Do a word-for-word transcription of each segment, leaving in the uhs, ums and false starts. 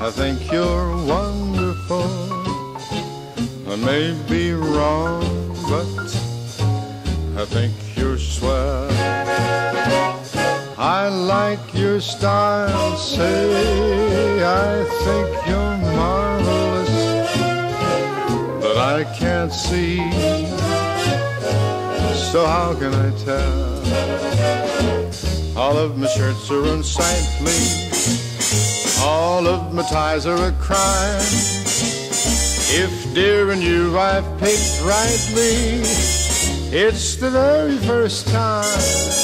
I think you're wonderful. I may be wrong, but I think you're swell. I like your style, say I think you're marvelous, but I can't see, so how can I tell? All of my shirts are unsightly, all of my ties are a crime. If dear and you I've picked rightly, it's the very first time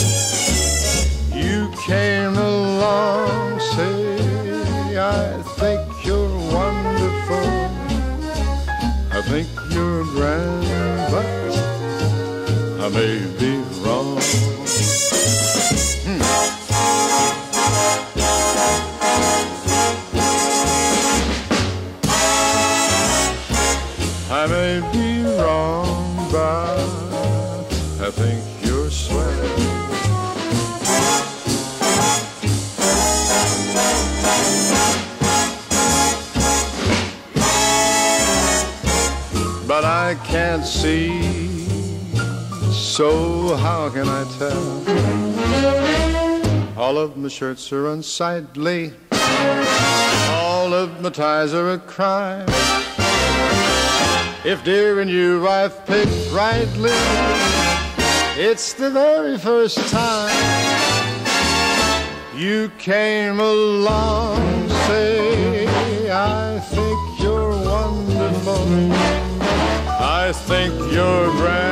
you came along. Say I think you're wonderful, I think you're grand, but I may be wrong. I may be wrong, but I think you're swell. But I can't see, so how can I tell? All of my shirts are unsightly, all of my ties are a crime. If dear and you I've picked rightly, it's the very first time you came along. Say I think you're wonderful, I think you're grand.